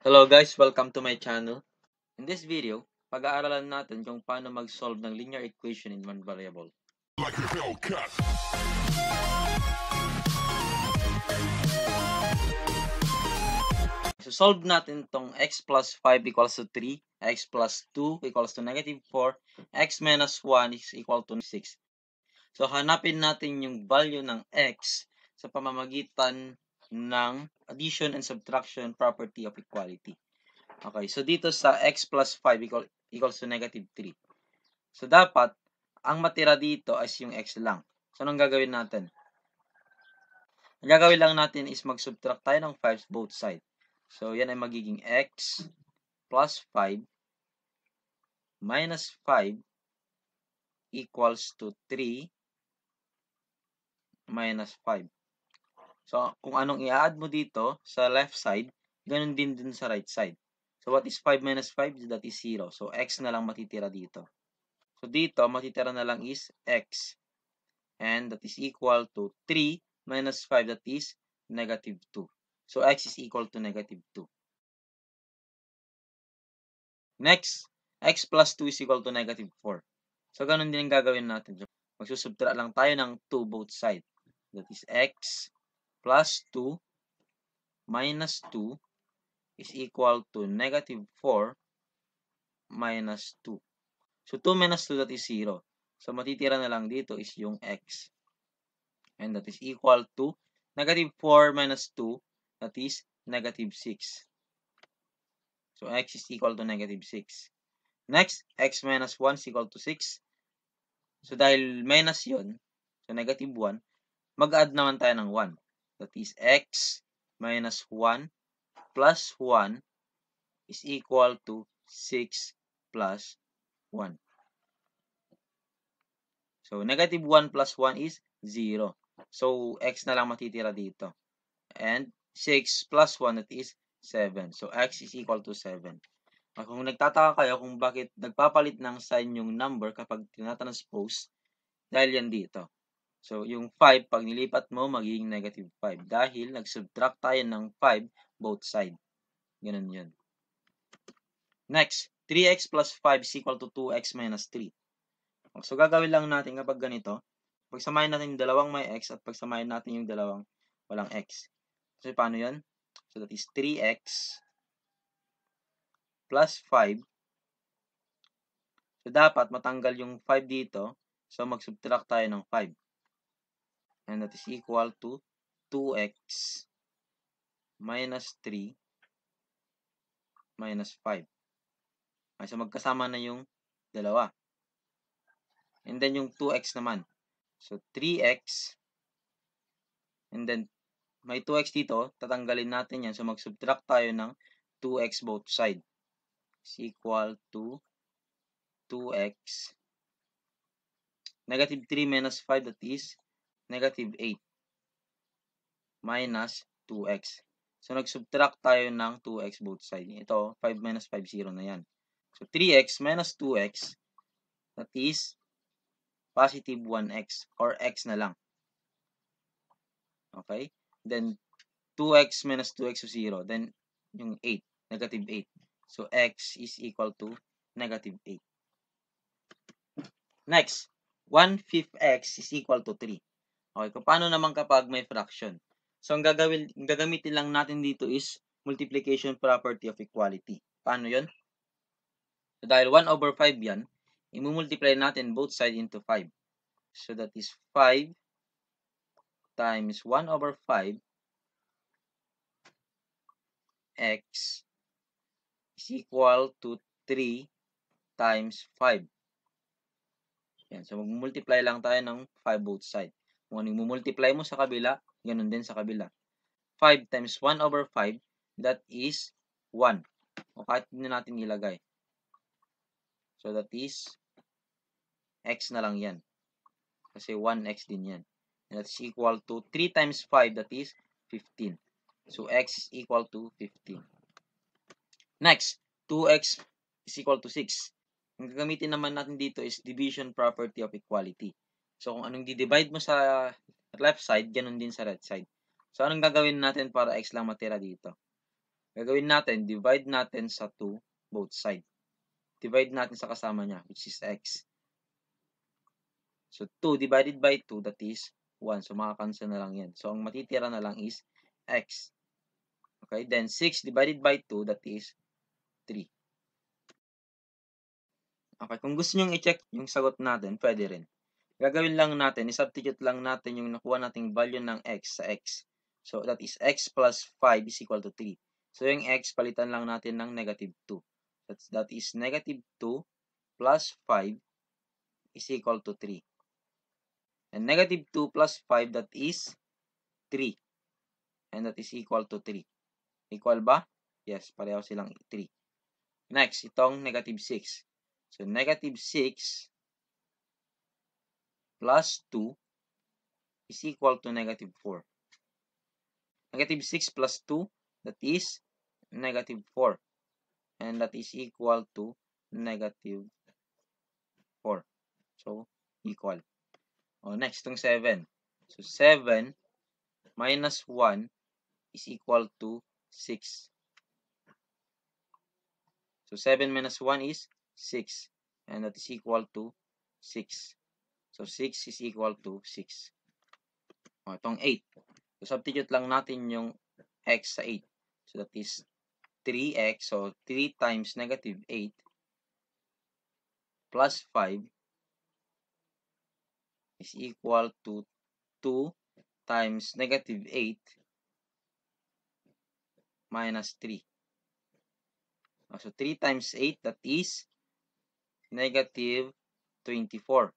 Hello guys, welcome to my channel. In this video, pag-aaralan natin kung paano mag-solve ng linear equation in one variable. Like a Hellcat. So solve natin tong x plus 5 equals to 3, x plus 2 equals to negative 4, x minus 1 is equal to 6. So hanapin natin yung value ng x sa pamamagitan ng addition and subtraction property of equality. Okay, so dito sa x plus 5 equals to negative 3. So, dapat, ang matira dito ay yung x lang. So, anong gagawin natin? Ang gagawin lang natin is mag-subtract tayo ng 5 both side. So, yan ay magiging x plus 5 minus 5 equals to 3 minus 5. So, kung anong i-add mo dito sa left side, ganun din sa right side. So, what is 5 minus 5? That is 0. So, x na lang matitira dito. So, dito, matitira na lang is x. And that is equal to 3 minus 5, that is negative 2. So, x is equal to negative 2. Next, x plus 2 is equal to negative 4. So, ganun din ang gagawin natin. Magsusubtract lang tayo ng 2 both side. That is x plus 2 minus 2 is equal to negative 4 minus 2. So, 2 minus 2, that is 0. So, matitira na lang dito is yung x. And that is equal to negative 4 minus 2, that is negative 6. So, x is equal to negative 6. Next, x minus 1 is equal to 6. So, dahil minus yun, so negative 1, mag-add naman tayo ng 1. That is x minus 1 plus 1 is equal to 6 plus 1. So, negative 1 plus 1 is 0. So, x na lang matitira dito. And 6 plus 1, that is 7. So, x is equal to 7. Kung nagtataka kayo kung bakit nagpapalit ng sign yung number kapag tinatranspose, dahil yan dito. So, yung 5, pag nilipat mo, magiging negative 5. Dahil nag-subtract tayo ng 5 both side. Ganun yun. Next, 3x plus 5 is equal to 2x minus 3. So, gagawin lang natin kapag ganito. Pagsamahin natin yung dalawang may x at pagsamahin natin yung dalawang walang x. So, paano yun? So, that is 3x plus 5. So, dapat matanggal yung 5 dito. So, mag-subtract tayo ng 5. And that is equal to 2x minus 3 minus 5. Okay, so, magkasama na yung dalawa. And then, yung 2x naman. So, 3x. And then, may 2x dito. Tatanggalin natin yan. So, mag-subtract tayo ng 2x both side. Is equal to 2x. Negative 3 minus 5, that is negative 8 minus 2x. So, nag-subtract tayo ng 2x both side. Ito, 5 minus 5, 0 na yan. So, 3x minus 2x, that is positive 1x or x na lang. Okay? Then, 2x minus 2x is 0. Then, yung 8, negative 8. So, x is equal to negative 8. Next, 1/5 x is equal to 3. Okay, paano naman kapag may fraction? So, ang gagamitin lang natin dito is multiplication property of equality. Paano yun? So, dahil 1/5 yan, i-multiply natin both sides into 5. So, that is 5 times 1/5 x is equal to 3 times 5. Yan. So, mag-multiply lang tayo ng 5 both sides. Kung ano yung multiply mo sa kabila, ganun din sa kabila. 5 times 1/5, that is 1. O kahit hindi natin ilagay. So, that is x na lang yan. Kasi 1x din yan. And that is equal to 3 times 5, that is 15. So, x is equal to 15. Next, 2x is equal to 6. Ang gagamitin naman natin dito is division property of equality. So, kung anong di-divide mo sa left side, ganun din sa right side. So, anong gagawin natin para x lang matira dito? Gagawin natin, divide natin sa 2 both side. Divide natin sa kasama niya, which is x. So, 2 divided by 2, that is 1. So, makakancel na lang yan. So, ang matitira na lang is x. Okay, then 6 divided by 2, that is 3. Okay, kung gusto nyo i-check yung sagot natin, pwede rin. Gagawin lang natin, i-substitute lang natin yung nakuha nating value ng x sa x. So, that is x plus 5 is equal to 3. So, yung x, palitan lang natin ng negative 2. That is negative 2 plus 5 is equal to 3. And negative 2 plus 5, that is 3. And that is equal to 3. Equal ba? Yes, pareho silang 3. Next, itong negative 6. So, negative 6 plus 2 is equal to negative 4. Negative 6 plus 2, that is negative 4. And that is equal to negative 4. So, equal. Next, itong 7. So, 7 minus 1 is equal to 6. So, 7 minus 1 is 6. And that is equal to 6. So, 6 is equal to 6. Itong 8. So, substitute lang natin yung x sa 8. So, that is 3x. So, 3 times negative 8 plus 5 is equal to 2 times negative 8 minus 3. So, 3 times 8, that is negative 24.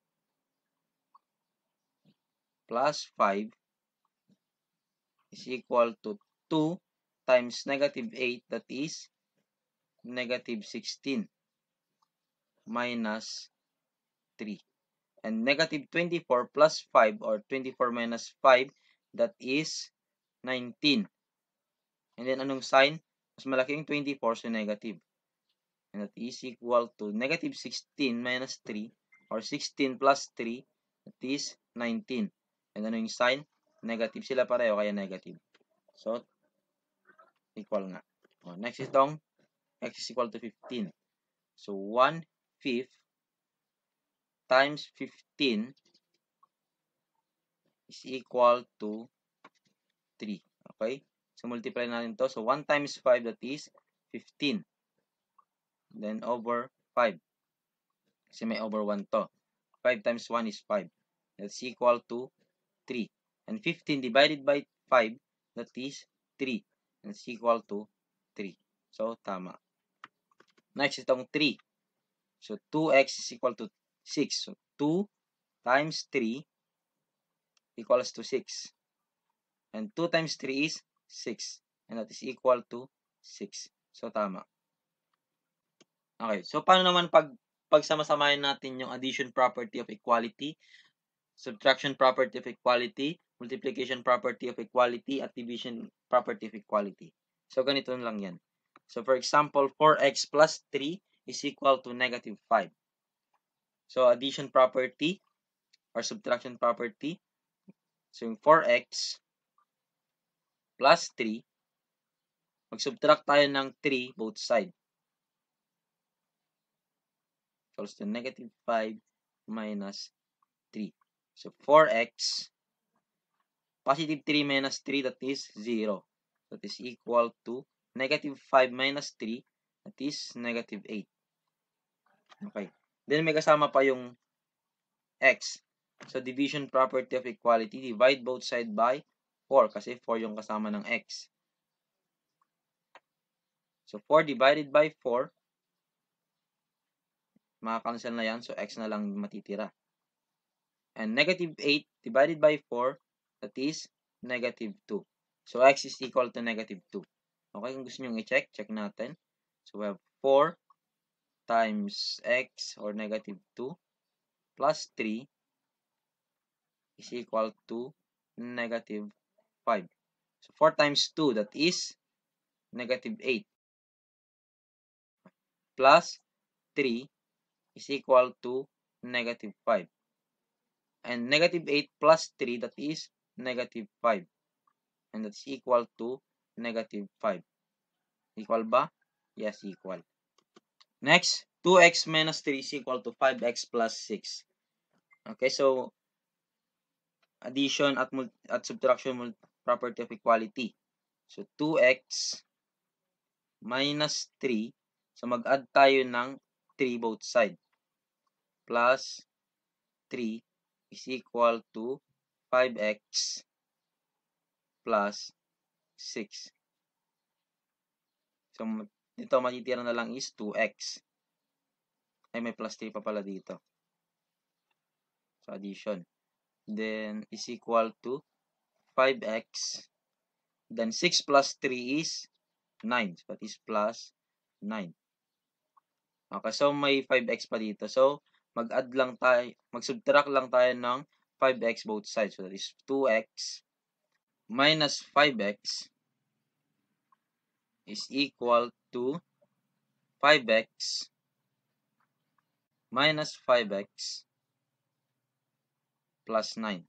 Plus 5 is equal to 2 times negative 8, that is negative 16 minus 3. And negative 24 plus 5 or 24 minus 5, that is 19. And then anong sign? Mas malaki yung 24, so negative. And that is equal to negative 16 minus 3 or 16 plus 3, that is 19. And ano yung sign? Negative sila pareho, kaya negative. So, equal nga. Next itong x is equal to 15. So, 1/5 times 15 is equal to 3. Okay? So, multiply natin to. So, 1 times 5, that is 15. Then, over 5. Kasi may over 1 to. 5 times 1 is 5. That's equal to 3. And 15 divided by 5, that is 3. That's equal to 3. So, tama. Next, itong 3. So, 2x is equal to 6. So, 2 times 3 equals to 6. And 2 times 3 is 6. And that is equal to 6. So, tama. Okay. So, paano naman pagsama-samahin natin yung addition property of equality, subtraction property of equality, multiplication property of equality, at division property of equality? So, ganito lang yan. So, for example, 4x plus 3 is equal to negative 5. So, addition property or subtraction property. So, yung 4x plus 3, mag-subtract tayo ng 3 both side. Equals to negative 5 minus 3. So, 4x, positive 3 minus 3, that is 0. That is equal to negative 5 minus 3, that is negative 8. Okay. Then, may kasama pa yung x. So, division property of equality, divide both side by 4 kasi 4 yung kasama ng x. So, 4 divided by 4, makakancel na yan. So, x na lang matitira. And negative 8 divided by 4, that is negative 2. So, x is equal to negative 2. Okay, kung gusto nyo i-check, check natin. So, we have 4 times x or negative 2 plus 3 is equal to negative 5. So, 4 times 2, that is negative 8. Plus 3 is equal to negative 5. And negative 8 plus 3, that is negative 5. And that's equal to negative 5. Equal ba? Yes, equal. Next, 2x minus 3 is equal to 5x plus 6. Okay, so addition at subtraction property of equality. So 2x minus 3. So mag-add tayo ng 3 both side. Plus 3 is equal to 5x plus 6. So dito matitira na lang is 2x. Ay, may plus 3 pa pala dito. So addition. Then is equal to 5x. Then 6 plus 3 is 9. So that is plus 9. Okay, so may 5x pa dito. So mag-add lang tayo, mag-subtract lang tayo ng 5x both sides. So that is 2x minus 5x is equal to 5x minus 5x plus 9.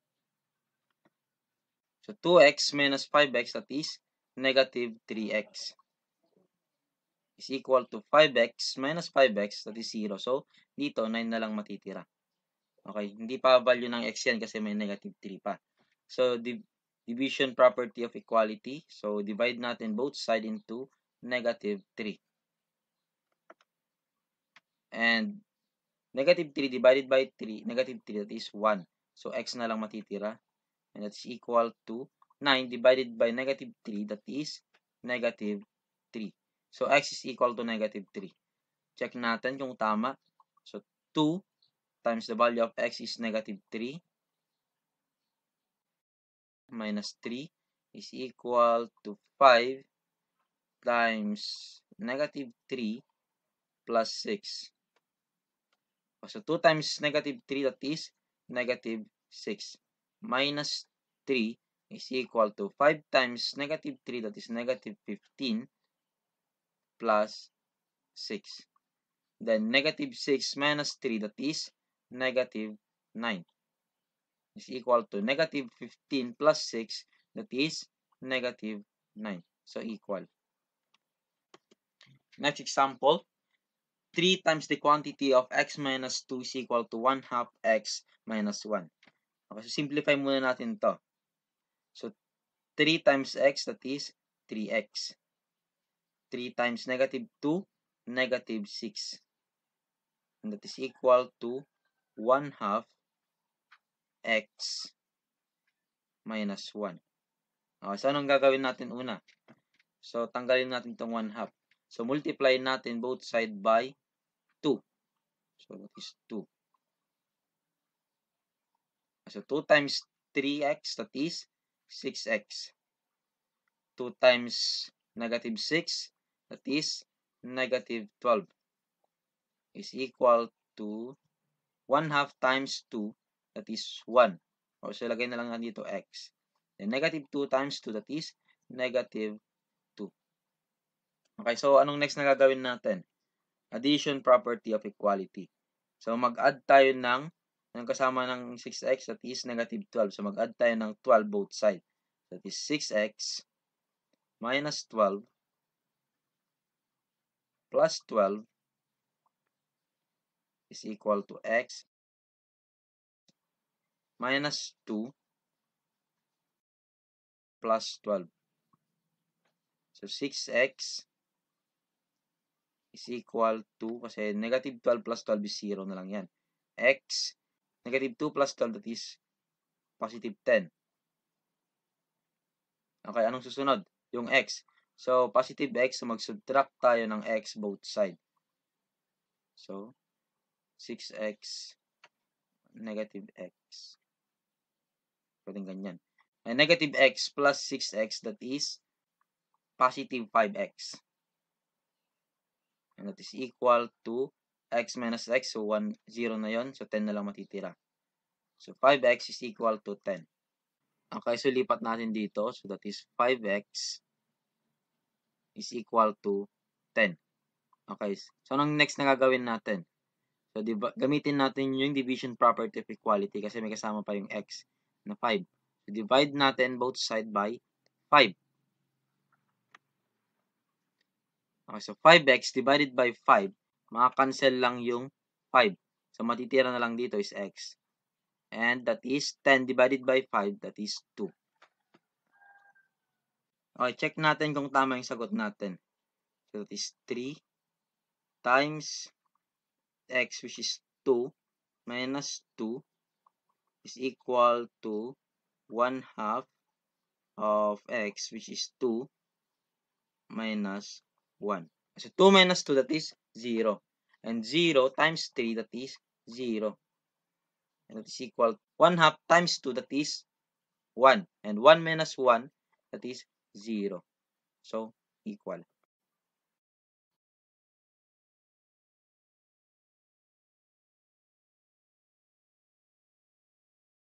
So 2x minus 5x, that is negative 3x, is equal to 5x minus 5x, that is 0. So dito 9 na lang matitira. Okay, hindi pa value ng x yan kasi may negative 3 pa. So division property of equality. So divide natin both side into negative 3. And negative 3 divided by 3, negative 3, that is 1. So x na lang matitira. And that's equal to 9 divided by negative 3, that is negative 3. So x is equal to negative 3. Check natin kung tama. So 2 times the value of x is negative 3 minus 3 is equal to 5 times negative 3 plus 6. So 2 times negative 3, that is negative 6. Minus 3 is equal to 5 times negative 3, that is negative 15 plus 6. Then negative 6 minus 3, that is negative 9, is equal to negative 15 plus 6, that is negative 9. So equal. Next example, 3 times the quantity of x minus 2 is equal to 1/2 x minus 1. Okay, so simplify muna natin to. So 3 times x, that is 3x. 3 times negative 2, negative 6. And that is equal to 1/2 x minus 1. Okay, so anong gagawin natin una? So tanggalin natin itong 1/2. So multiply natin both side by 2. So that is 2. So 2 times 3x, that is 6x. 2 times negative 6, that is negative 12, is equal to 1/2 times 2, that is 1. O so lagay na lang dito x. Then negative 2 times 2, that is negative 2. Okay, so anong next na gagawin natin? Addition property of equality. So mag-add tayo ng kasama ng 6x, that is negative 12. So mag-add tayo ng 12 both side. That is 6x minus 12 plus 12 is equal to x minus 2 plus 12. So 6x is equal to, kasi negative 12 plus 12 is 0 na lang yan. X, negative 2 plus 12, that is positive 10. Okay, anong susunod? Yung x. So, positive x, so mag-subtract tayo ng x both side. So, 6x, negative x. Pwedeng ganyan. And negative x plus 6x, that is positive 5x. And that is equal to x minus x. So, 1, 0 na yon. So, 10 na lang matitira. So, 5x is equal to 10. Okay, so lipat natin dito. So, that is 5x is equal to 10. Okay, so anong next na gagawin natin? So, gamitin natin yung division property of equality kasi may kasama pa yung x na 5. So, divide natin both side by 5. Okay, so 5x divided by 5, maka-cancel lang yung 5. So, matitira na lang dito is x. And that is 10 divided by 5, that is 2. Okay, check natin kung tama yung sagot natin. So, that is 3 times x, which is 2, minus 2 is equal to 1/2 of x, which is 2, minus 1. So, 2 minus 2, that is 0. And 0 times 3, that is 0. And that is equal 1/2 times 2, that is 1. And 1 minus 1, that is 0. So, equal.